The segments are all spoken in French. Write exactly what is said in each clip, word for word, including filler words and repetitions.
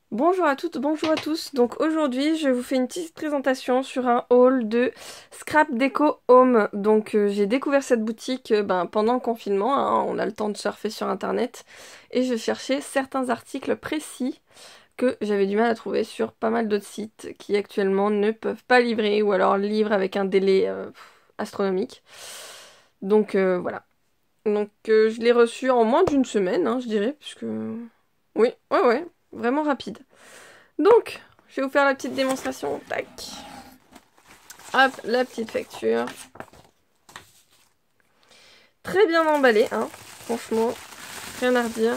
Bonjour à toutes, bonjour à tous. Donc aujourd'hui, je vous fais une petite présentation sur un haul de Scrap Deco Home. Donc euh, j'ai découvert cette boutique euh, ben, pendant le confinement, hein, on a le temps de surfer sur internet. Et je cherchais certains articles précis que j'avais du mal à trouver sur pas mal d'autres sites qui actuellement ne peuvent pas livrer ou alors livrent avec un délai euh, astronomique. Donc euh, voilà. Donc euh, je l'ai reçu en moins d'une semaine, hein, je dirais, puisque... Oui, ouais, ouais, vraiment rapide. Donc, je vais vous faire la petite démonstration. Tac. Hop, la petite facture. Très bien emballée, hein. Franchement, rien à redire.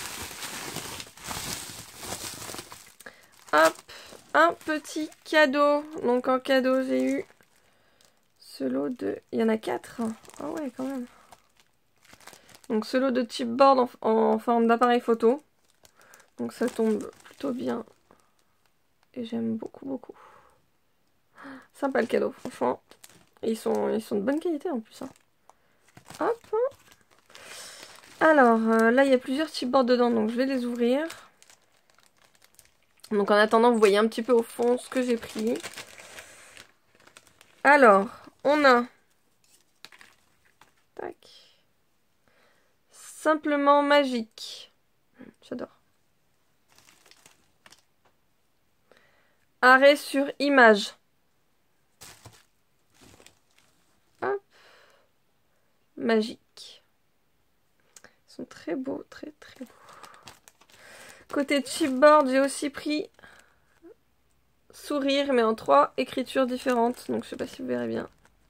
Hop, un petit cadeau. Donc en cadeau, j'ai eu ce lot de... Il y en a quatre. Ah ouais, quand même. Donc ce lot de chipboard en, en forme d'appareil photo. Donc ça tombe plutôt bien. Et j'aime beaucoup, beaucoup. Sympa le cadeau, franchement. Et ils sont, ils sont de bonne qualité en plus. Hein. Hop. Alors, euh, là, il y a plusieurs chipboards dedans, donc je vais les ouvrir. Donc en attendant, vous voyez un petit peu au fond ce que j'ai pris. Alors, on a... Tac. Simplement magique. J'adore. Arrêt sur image. Hop. Magique. Ils sont très beaux, très très beaux. Côté chipboard, j'ai aussi pris sourire, mais en trois écritures différentes. Donc je sais pas si vous verrez bien.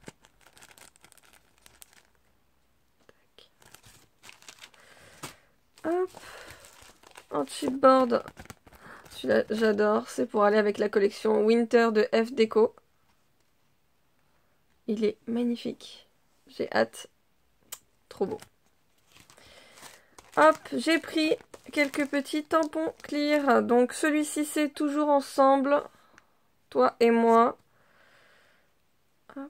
Tac. Hop. En chipboard. Celui-là, j'adore. C'est pour aller avec la collection Winter de F Deco. Il est magnifique. J'ai hâte. Trop beau. Hop, j'ai pris quelques petits tampons clear. Donc celui-ci, c'est toujours ensemble. Toi et moi. Hop.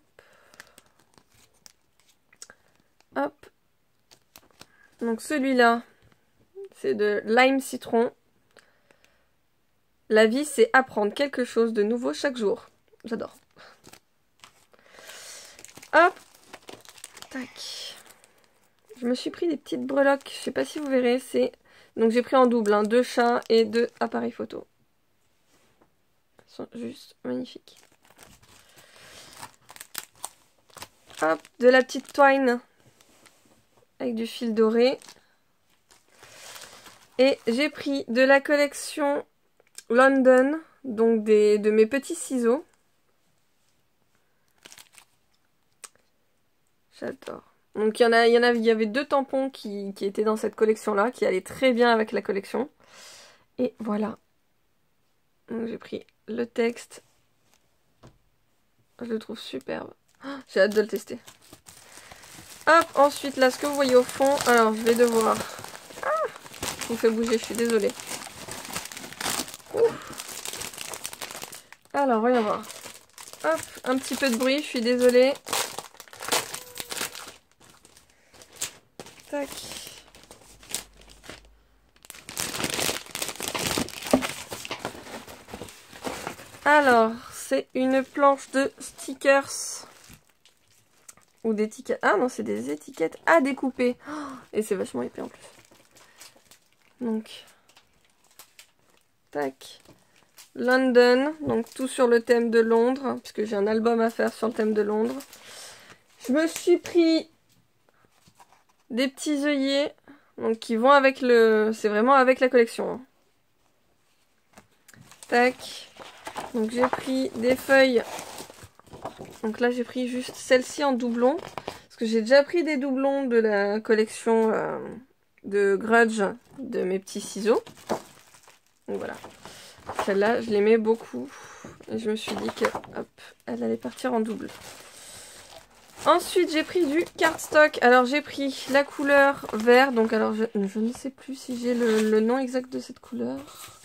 Hop. Donc celui-là, c'est de lime citron. La vie, c'est apprendre quelque chose de nouveau chaque jour. J'adore. Hop. Tac. Je me suis pris des petites breloques. Je sais pas si vous verrez. C'est donc j'ai pris en double, hein, deux chats et deux appareils photo. Ils sont juste magnifiques. Hop, de la petite twine avec du fil doré. Et j'ai pris de la collection London, donc des, de mes petits ciseaux. J'adore. Donc il y en a, il y en a, il y avait deux tampons qui, qui étaient dans cette collection-là, qui allaient très bien avec la collection. Et voilà. Donc j'ai pris le texte. Je le trouve superbe. Oh, j'ai hâte de le tester. Hop, ensuite là, ce que vous voyez au fond. Alors je vais devoir... Ah, je vous fais bouger, je suis désolée. Ouf. Alors, voyons voir. Hop, un petit peu de bruit, je suis désolée. Tac. Alors, c'est une planche de stickers. Ou d'étiquettes. Ah non, c'est des étiquettes à découper. Oh, et c'est vachement épais en plus. Donc, tac. London, donc tout sur le thème de Londres, puisque j'ai un album à faire sur le thème de Londres. Je me suis pris des petits œillets, donc qui vont avec le... C'est vraiment avec la collection. Hein. Tac. Donc j'ai pris des feuilles. Donc là j'ai pris juste celle-ci en doublon. Parce que j'ai déjà pris des doublons de la collection euh, de Grudge de mes petits ciseaux. Donc voilà. Celle-là je l'aimais beaucoup. Et je me suis dit que hop, elle allait partir en double. Ensuite j'ai pris du cardstock. Alors j'ai pris la couleur vert. Donc alors je, je ne sais plus si j'ai le, le nom exact de cette couleur.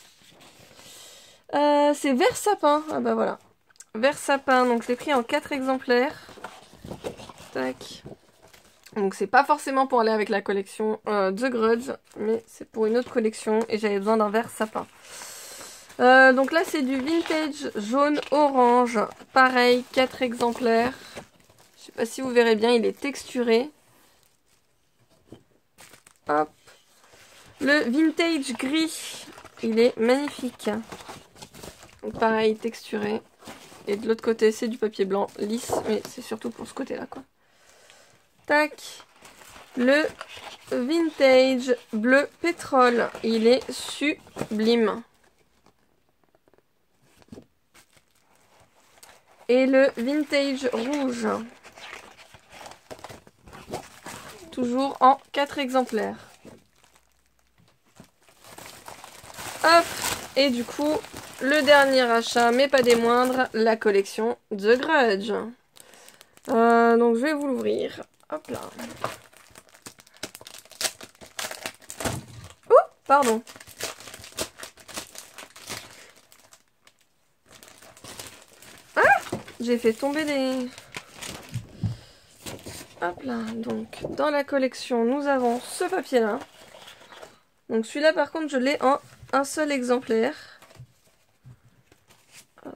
Euh, c'est vert sapin. Ah bah voilà. Vert sapin. Donc je l'ai pris en quatre exemplaires. Tac. Donc c'est pas forcément pour aller avec la collection euh, The Grudge. Mais c'est pour une autre collection. Et j'avais besoin d'un vert sapin. Euh, donc là, c'est du vintage jaune-orange. Pareil, quatre exemplaires. Je sais pas si vous verrez bien, il est texturé. Hop. Le vintage gris, il est magnifique. Donc pareil, texturé. Et de l'autre côté, c'est du papier blanc lisse, mais c'est surtout pour ce côté-là, quoi. Tac. Le vintage bleu pétrole, il est sublime. Et le vintage rouge. Toujours en quatre exemplaires. Hop. Et du coup, le dernier achat, mais pas des moindres, la collection The Grudge. Euh, donc je vais vous l'ouvrir. Hop là. Ouh, pardon. Ah, j'ai fait tomber les... Hop là. Donc, dans la collection, nous avons ce papier-là. Donc celui-là, par contre, je l'ai en un seul exemplaire. Hop.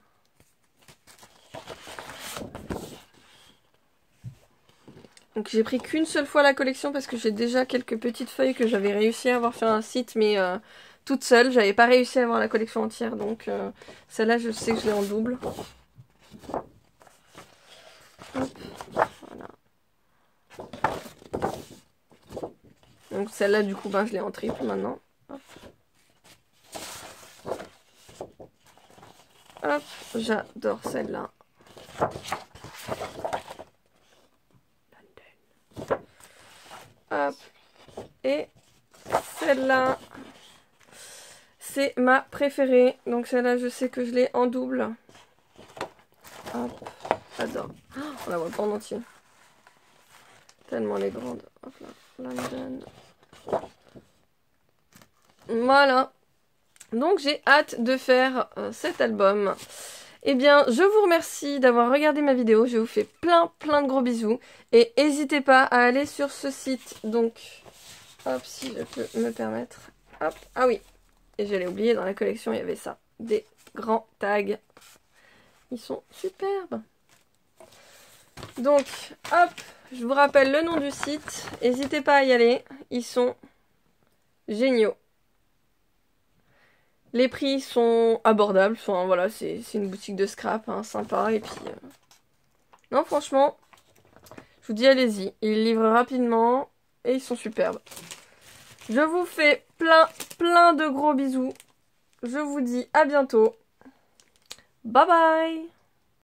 Donc j'ai pris qu'une seule fois la collection parce que j'ai déjà quelques petites feuilles que j'avais réussi à avoir fait un site, mais euh, toute seule. J'avais pas réussi à avoir la collection entière, donc euh, celle-là, je sais que je l'ai en double. Hop. Voilà. Donc celle-là, du coup, ben, je l'ai en triple maintenant. Hop. Hop, j'adore celle-là. Hop. Et celle-là, c'est ma préférée. Donc celle-là, je sais que je l'ai en double. Hop, j'adore. Oh, on la voit pas en entier. Tellement elle est grande. Hop là, London. Voilà. Donc j'ai hâte de faire euh, cet album. Eh bien, je vous remercie d'avoir regardé ma vidéo. Je vous fais plein plein de gros bisous. Et n'hésitez pas à aller sur ce site. Donc, hop, si je peux me permettre. Hop, ah oui. Et je l'ai oublié, dans la collection, il y avait ça. Des grands tags. Ils sont superbes. Donc, hop, je vous rappelle le nom du site. N'hésitez pas à y aller. Ils sont géniaux. Les prix sont abordables. Enfin, voilà, c'est une boutique de scrap, hein, sympa. Et puis, euh... non, franchement, je vous dis, allez-y. Ils livrent rapidement et ils sont superbes. Je vous fais plein, plein de gros bisous. Je vous dis à bientôt. Bye bye!